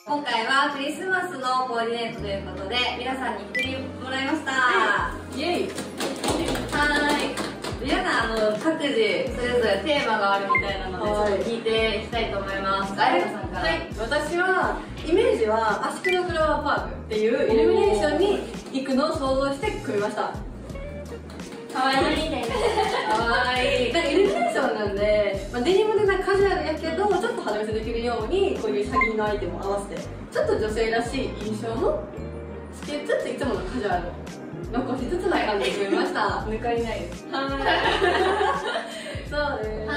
今回はクリスマスのコーディネートということで皆さんに来てもらいました。イエイ。はい。皆さん各自それぞれテーマがあるみたいなのでちょっと聞いていきたいと思います。あやかさんから。はい。 私はイメージは足利フラワーパークっていうイルミネーションに行くのを想像して組みました。 かわいいね。かわいい。 なんかイルミネーションなんで、デニムでなんかカジュアルやけどちょっと派手見せできるようにこういうシャギのアイテムを合わせてちょっと女性らしい印象のつけつついつものカジュアルを残しつつない感じで組みました。 抜かりないです。 はい。そうです。はい、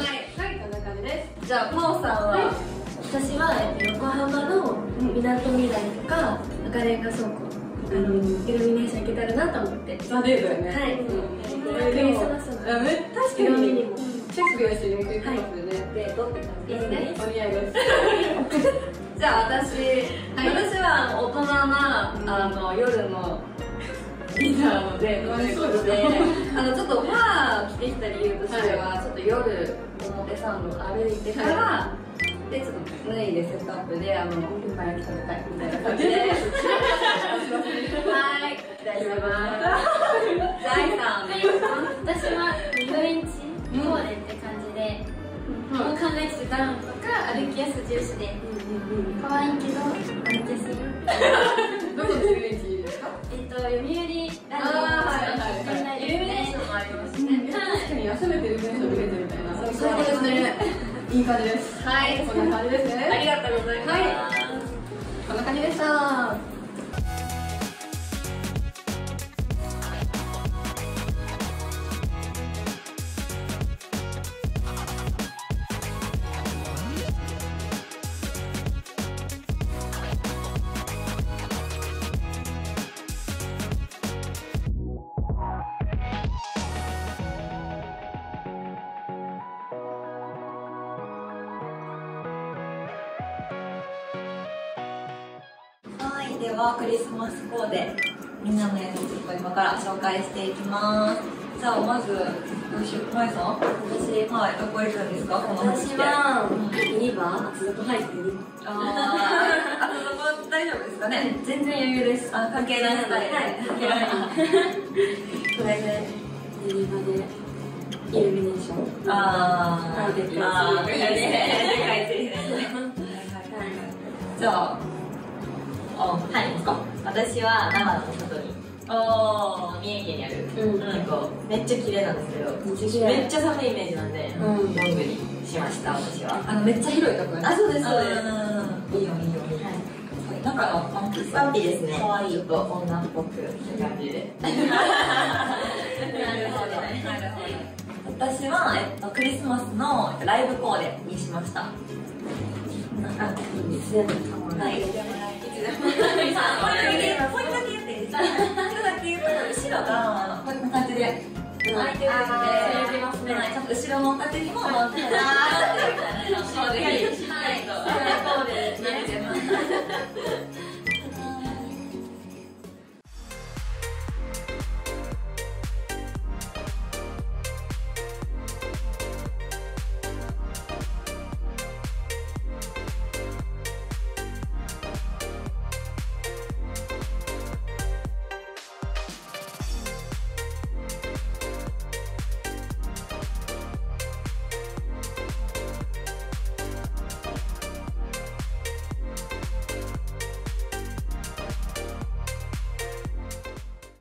こんな感じです。 じゃあ真央さんは、 私は横浜のみなとみらいとか赤レンガ倉庫イルミネーション行けたらなと思って。 ザ・デートよね。 はい。クリスマスの確かにシェイクスピアしてるって言ってますよね。 デートって感じですね。 お似合いです。 じゃあ私は大人な夜のディナーのデートということで、ちょっとまあ着てきた理由としては、ちょっと夜表参道歩いてから、でちょっと脱いでセットアップで鉄板焼き食べたいみたいな感じで、はい、期待してます。じゃあ愛さん、 私はフレンチコーデって感じで、もう考えててダウンとか歩きやす重視で、可愛いけど歩きやすいよ。 どこのフレンチですか？ 読売ランドイルミネーションもありますね。 確かに休めてイルミネーション見れてみたいな。そういうことですね。いい感じです。 はい、 こんな感じですね。 ありがとうございます。はい、 こんな感じでした。 ではクリスマスコーデみんなのやつを今から紹介していきます。じゃあまずどうしよう、まえさん。私、はい、どこ行くんですか？この私はユニバ厚底入ってる。 厚底大丈夫ですかね？全然余裕です。関係ないスタイル。はい、関係ない。これでユニバでイルミネーション。 でかいですね。じゃあはい、私は長野の里に三重県にあるめっちゃ綺麗なんですけど、めっちゃ寒いイメージなんでロングにしました。私はめっちゃ広いところ。 そうですそうです。 いいよいいよ。中のパンピですね。 可愛い。 ちょっと女っぽくって感じで。 なるほど。私はクリスマスのライブコーデにしました。いいですね。はい。ポイントだけ言っていいですか？後ろがこんな感じで開いてるので、ちょっと後ろのおかげにも回って